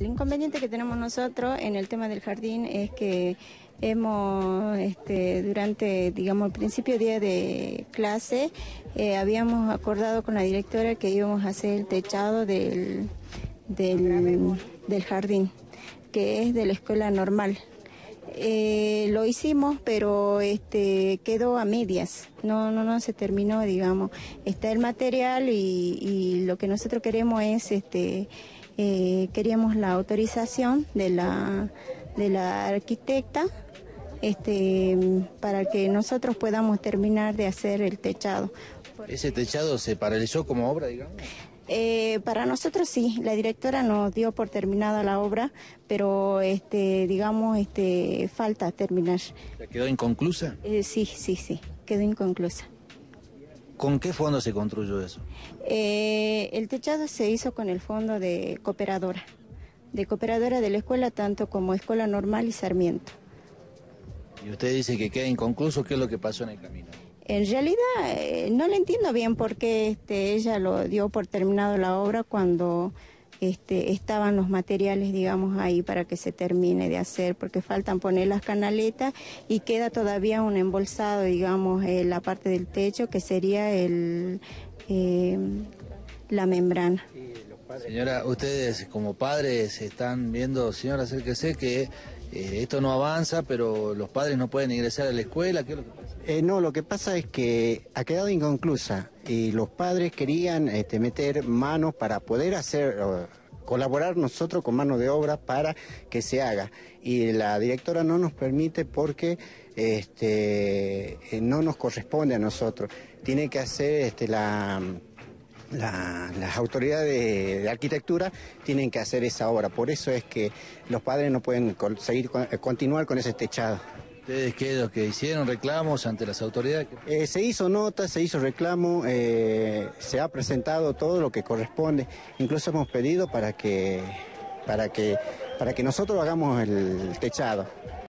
El inconveniente que tenemos nosotros en el tema del jardín es que hemos, durante, digamos, el principio día de clase, habíamos acordado con la directora que íbamos a hacer el techado del jardín, que es de la escuela normal. Lo hicimos, pero quedó a medias, no se terminó, digamos. Está el material y lo que nosotros queremos es, queríamos la autorización de la arquitecta, para que nosotros podamos terminar de hacer el techado. ¿Ese techado se paralizó como obra, digamos? Para nosotros sí, la directora nos dio por terminada la obra, pero digamos, falta terminar. ¿Quedó inconclusa? Sí, quedó inconclusa. ¿Con qué fondo se construyó eso? El techado se hizo con el fondo de cooperadora de la escuela, tanto como escuela normal y Sarmiento. Y usted dice que queda inconcluso, ¿qué es lo que pasó en el camino? En realidad no le entiendo bien por qué ella lo dio por terminado la obra cuando estaban los materiales, digamos, ahí para que se termine de hacer, porque faltan poner las canaletas y queda todavía un embolsado, digamos, en la parte del techo, que sería la membrana. Señora, ustedes como padres están viendo, señora, acérquese, que esto no avanza, pero los padres no pueden ingresar a la escuela. ¿Qué es lo que pasa? No, lo que pasa es que ha quedado inconclusa y los padres querían meter manos para poder colaborar nosotros con mano de obra para que se haga. Y la directora no nos permite porque no nos corresponde a nosotros. Tiene que hacer las autoridades de arquitectura tienen que hacer esa obra. Por eso es que los padres no pueden continuar con ese techado. ¿Ustedes qué es lo que hicieron? ¿Reclamos ante las autoridades? Se hizo nota, se hizo reclamo, se ha presentado todo lo que corresponde. Incluso hemos pedido para que nosotros hagamos el techado.